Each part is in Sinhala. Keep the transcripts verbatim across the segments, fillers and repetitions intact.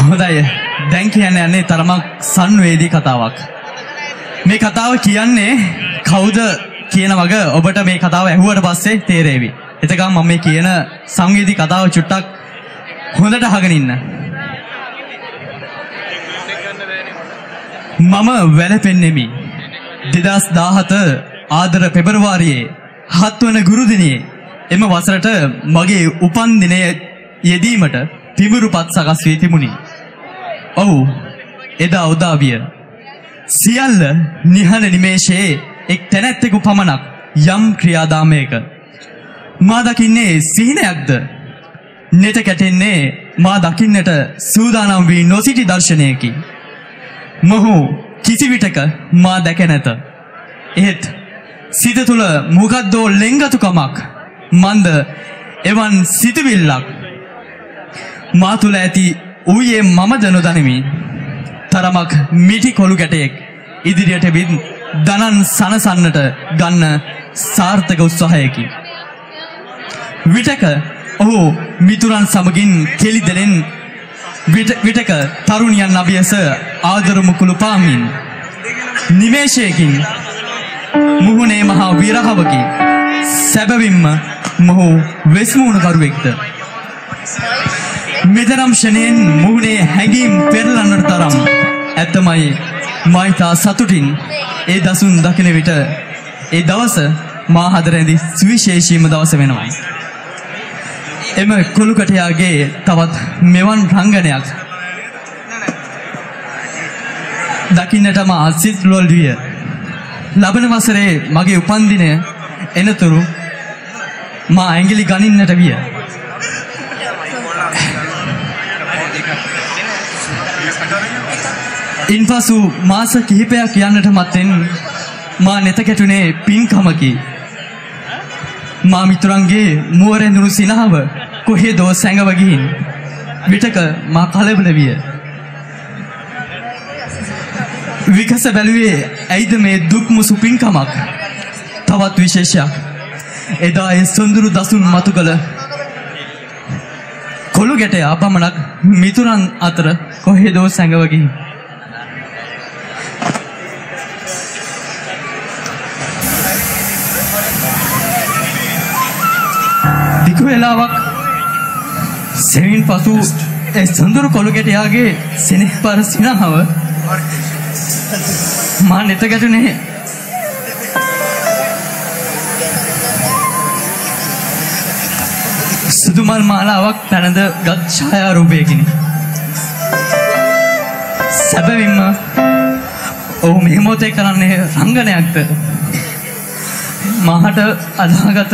හොඳයි. දැන් කියන්නේ යන්නේ තරමක් සංවේදී කතාවක්. මේ කතාව කියන්නේ කවුද කියන වග ඔබට මේ කතාව ඇහුවට පස්සේ තේරෙවි. එතකම් මම මේ කියන සංවේදී කතාව චුට්ටක් හොඳට අහගෙන ඉන්න. මම වැළපෙන්නෙමි. දෙදහස් දාහත ආදර පෙබරවාරියේ හත් වන ගුරු දිනයේ එම වසරට මගේ උපන් දිනය යෙදීමට පිඹුරුපත් සකස් වී තිබුණි. ඔව් එදා උදා විය. සියල්ල නිහඬ නිමේෂයේ එක් තැනැත්තෙකු පමණක් යම් ක්‍රියාදාමයක. මා දකින්නේ සිහිනයක්ද? නෙත කැටෙන්නේ මා දකින්නට සූදානම් වී නොසිටි දර්ශනයකි. මොහු කිසිවිටක මා දැක නැත. එහෙත් සිත තුළ මොකද්දෝ ලෙන්ගතුකමක් මන්ද එවන් සිතුවිල්ලක් මා තුළ ඇති ඌයේ මමද නොදනිමි. තරමක් මිටි කොළු ගැටයෙක් ඉදිරියට විත් දනන් සනසන්නට ගන්න සාර්ථක උත්සාහයකි. විටක ඔහු මිතුරන් සමගින් කෙලි දෙලෙන් විටක තරුණියන් අභියස ආදර මුකුළු පාමින් නිමේෂයකින් මුහුණේ මහා විරහවකි. සැබවින්ම මොහු වෙස්මුණුකරුවෙක්ද? මෙතරම් ෂණයෙන් මුහුණේ හැඟීම් පෙරලන්නට තරම් ඇත්තමයි මයිතා සතුටින් ඒ දසුන් දකින විට ඒ දවස මා හදරැඳි සුවිශේෂීම දවස වෙනවා. එම කුළුකටයාගේ තවත් මෙවන් රංගනයක් දකින්නටම අසිත් ලොල් විය. ලබන වසරේ මගේ උපන්දිනය එනතුරු මා ඇඟිලි ගනින්නට විය. ඉන්පසු මාස කිහිපයක් යන්නට මත්තෙන් මා නෙත කැටුනේ පින්කමකි. මා මිතුරන්ගේ මුවරැඳුණු සිනහව කොහෙදෝ සැඟව ගිහින් විටක මා කලබල විය. විකස බැලුවේ ඇයිද මේ දුක්මුසු පින්කමක්? තවත් විශේෂයක්, එදා ඒ සොඳුරු දසුන් මතු කළ කොළු ගැටයා පමණක් මිතුරන් අතර කොහෙදෝ සැඟව ගිහින් දිගු වේලාවක් සෙවින් පසු ඒ සොඳුරු කොළු ගැටයාගේ සෙනෙහපර සිනහව මා නෙත ගැටුනේ සුදුමල් මාලාවක් පැනද ගත් ඡායාරූපයකිනි. සැබවින්ම ඔහු මේ මොහොතේ කරන්නේ රංගනයක්ද? මාහට අදාගත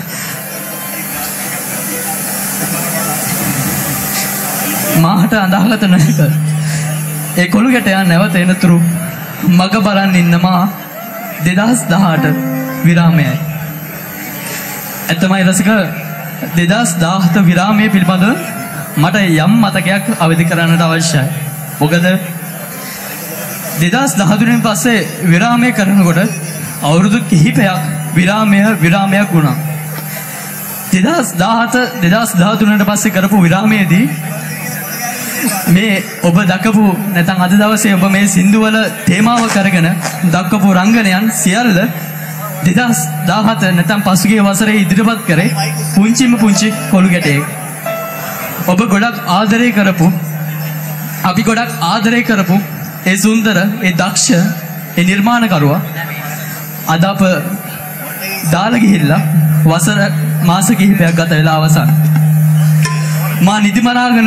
මාහට අදාගත නැක ඒ කොළු ගැටයා නැවත එනතුරු මග බලන් ඉන්න මා දෙදහස් දහඅට විරාමයයි. ඇත්තමයි රසික, දෙදහස් දාහත විරාමයේ පිළිබඳ මට යම් මතකයක් අවදි කරන්නට අවශ්‍යයි. මොකද දෙදහස් දහතුනෙන් පස්සේ විරාමය කරනකොට අවුරුදු කිහිපයක් විරාමය විරාමයක් වුණා. දෙදහස් දාහත දෙදහස් දහතුනට පස්සේ කරපු විරාමයේදී මේ ඔබ දක්වපු නැත්නම් අද දවසේ ඔබ මේ සින්දුවල තේමාව කරගෙන දක්වපු රංගනයන් සියල්ල දෙදහස් දාහත නැත්නම් පසුගිය වසරේ ඉදිරිපත් කරේ පුංචිම පුංචි කොළු ගැටයෙක්. ඔබ ගොඩක් ආදරය කරපු, අපි ගොඩක් ආදරය කරපු ඒ සුන්දර, ඒ දක්ෂ, ඒ නිර්මාණකරුවා අද අප දාලා ගිහිල්ලා වසර මාස කිහිපයක් ගත වෙලා අවසන්. මා නිදිමනාගෙන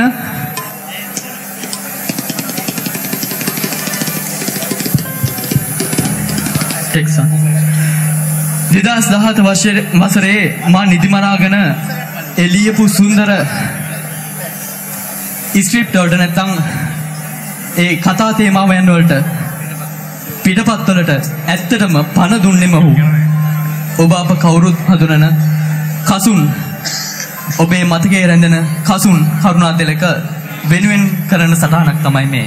එක්සන් දෙදහස් දහත වසරේ මා නිදිමනාගෙන එළියපු සුන්දර ස්ක්‍රිප්ට් වලට නැත්නම් ඒ කතා තේමාවයන් වලට පිටපත් වලට ඇත්තටම පණ දුන්නෙම ඔහු. ඔබ අප කවුරුත් හඳුනන කසුන්, ඔබේ මතකයේ රැඳෙන කසුන් කරුණාතිලක වෙනුවෙන් කරන සටහනක් තමයි මේ.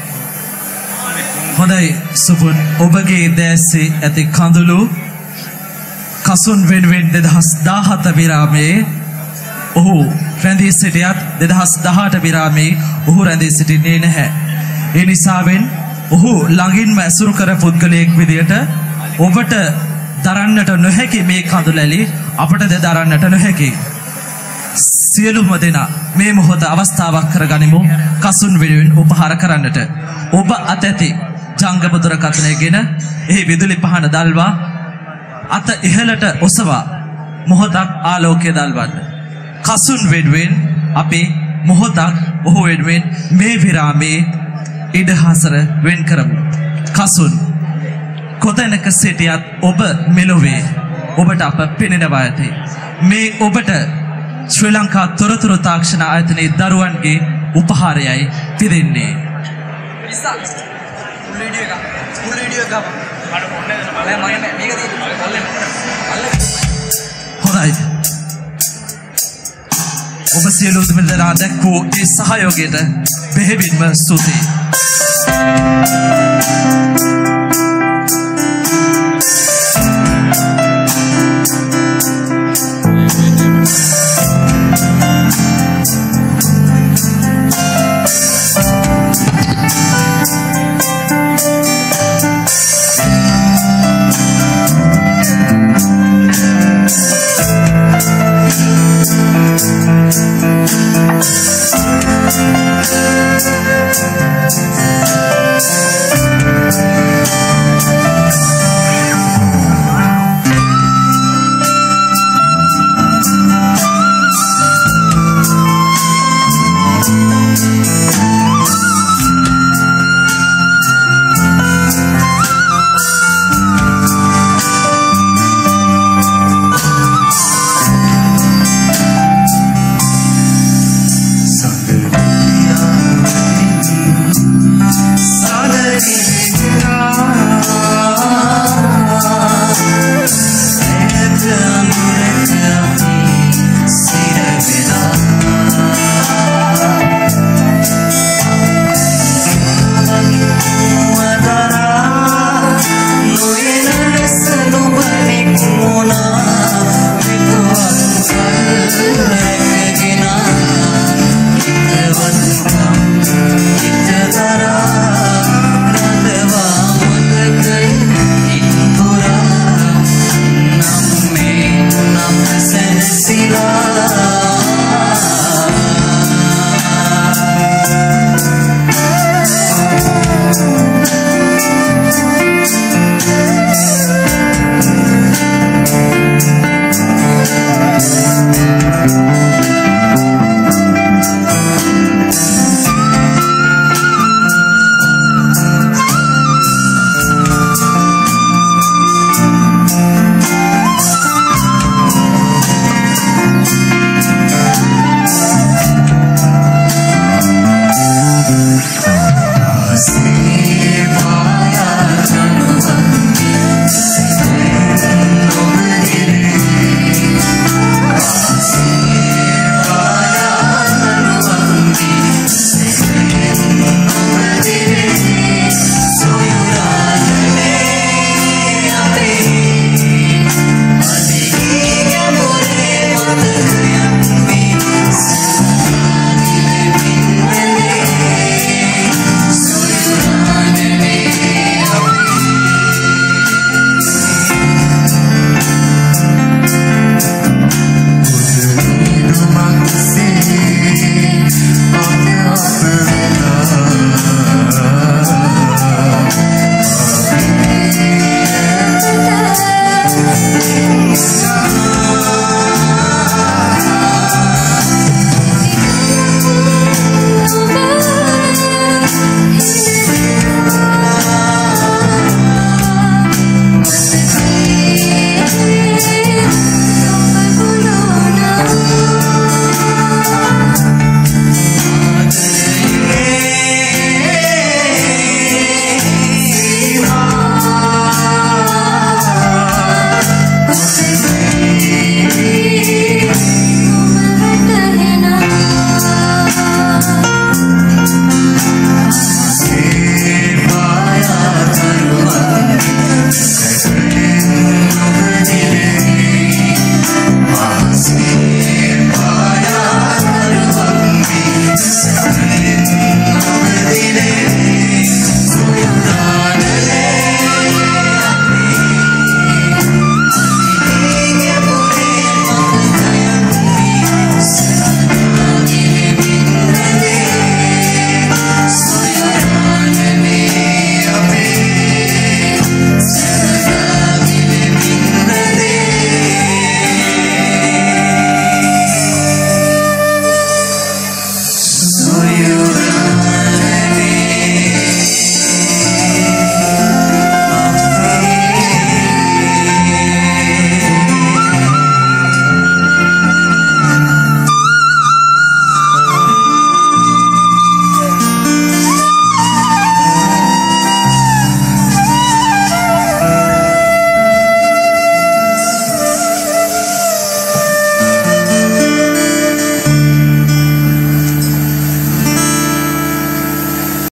හොඳයි සුපුන්, ඔබගේ දැස්සේ ඇති කඳුළු කසුන් වෙනුවෙන් දෙදහස් දාහත විරාමයේ ඔහු රැඳී සිටියත් දෙදහස් දහඅට විරාමයේ ඔහු රැඳී සිටින්නේ නැහැ. ඒ නිසාවෙන් ඔහු ළඟින්ම ඇසුරු කර පුද්ගලයෙක් විදියට ඔබට දරන්නට නොහැකි මේ කඳුලැලි අපට ද දරන්නට නොහැකි. සියලුම දෙනා මේ මොහොත අවස්ථාවක් කරගනිමු කසුන් වෙනුවෙන් උපහාර කරන්නට. ඔබ අතැති ජංගම දුරකථනයගෙන එහි විදුලි පහන දල්වා අත ඉහළට ඔසවා මොහොතක් ආලෝකය දල්වන්න. කසුන් වෙනුවෙන් අපි මොහොතක් ඔහු වෙනුවෙන් මේ විරාමයේ ඉඩහසර වෙන් කරමු. කසුන් කොතැනක සිටියත් ඔබ මෙලොවේ ඔබට අප පෙනෙනවා ඇති. මේ ඔබට ශ්‍රී ලංකා තොරතුරු තාක්ෂණ ආයතනයේ දරුවන්ගේ උපහාරයයි පිදෙන්නේ. හොඳයි. ඔබ සියලු දෙනා දැක්වූ ඒ සහයෝගයට බෙහෙවින්ම ස්තුතියි.